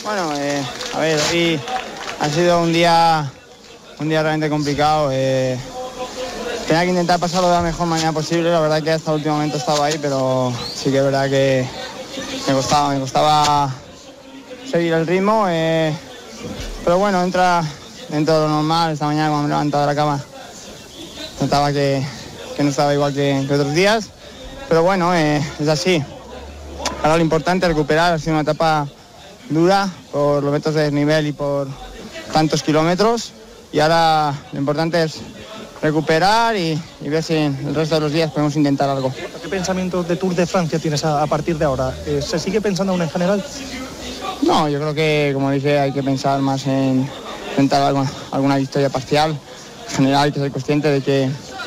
Bueno, a ver, hoy ha sido un día realmente complicado. Tenía que intentar pasarlo de la mejor manera posible. La verdad que hasta el último momento estaba ahí, pero sí que es verdad que me costaba seguir el ritmo. Pero bueno, entra dentro de lo normal. Esta mañana cuando me he levantado de la cama notaba que no estaba igual que otros días. Pero bueno, es así. Ahora lo importante es recuperar. Ha sido una etapa dura por los metros de desnivel y por tantos kilómetros. Y ahora lo importante es recuperar y ver si en el resto de los días podemos intentar algo. ¿Qué pensamiento de Tour de Francia tienes a partir de ahora? ¿Se sigue pensando aún en general? No, yo creo que, como dije, hay que pensar más en intentar alguna victoria parcial. En general hay que ser consciente de que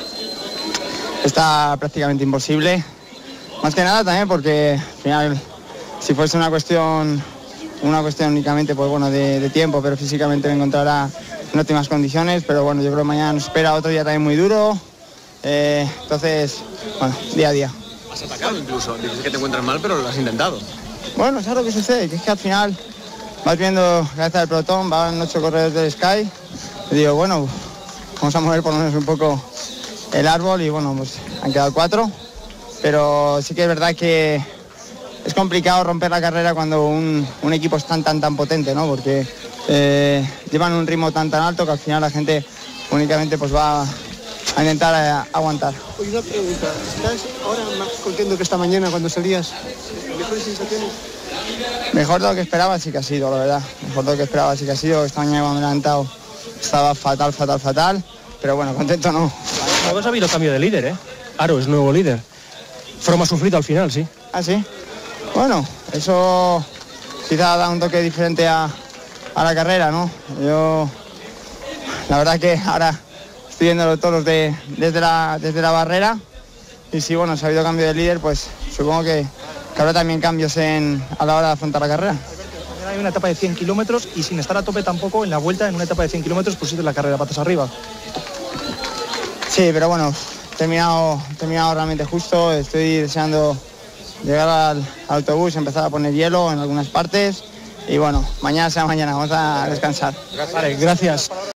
está prácticamente imposible. Más que nada también porque al final, si fuese una cuestión únicamente pues bueno, de tiempo, pero físicamente me encontrará en óptimas condiciones, pero bueno, yo creo que mañana nos espera otro día también muy duro, entonces, bueno, día a día. Has atacado incluso, dices que te encuentras mal, pero lo has intentado. Bueno, ¿sabes lo que sucede? Que es que al final vas viendo cabeza del pelotón, van 8 corredores del Sky, y digo, bueno, vamos a mover por lo menos un poco el árbol y bueno, pues han quedado 4, pero sí que es verdad que es complicado romper la carrera cuando un equipo es tan potente, ¿no? Porque llevan un ritmo tan alto que al final la gente únicamente pues va a intentar aguantar. Oye, una pregunta, ¿estás ahora más contento que esta mañana cuando salías? ¿Mejores sensaciones? Mejor de lo que esperaba sí que ha sido, la verdad. Mejor de lo que esperaba sí que ha sido. Esta mañana cuando me he levantado estaba fatal, pero bueno, contento no. No ha habido cambio de líder, ¿eh? Aro es nuevo líder. Froome ha sufrido al final, sí. ¿Ah, sí? Bueno, eso quizá da un toque diferente a la carrera, ¿no? Yo, la verdad que ahora estoy viendo todos desde la barrera y si, bueno, si ha habido cambio de líder, pues supongo que habrá también cambios a la hora de afrontar la carrera. Mañana hay una etapa de 100 kilómetros y sin estar a tope tampoco, en la vuelta, en una etapa de 100 kilómetros, pusiste la carrera patas arriba. Sí, pero bueno, he terminado realmente justo, estoy deseando llegar al autobús, empezar a poner hielo en algunas partes y bueno, mañana sea mañana, vamos a descansar. Vale, gracias.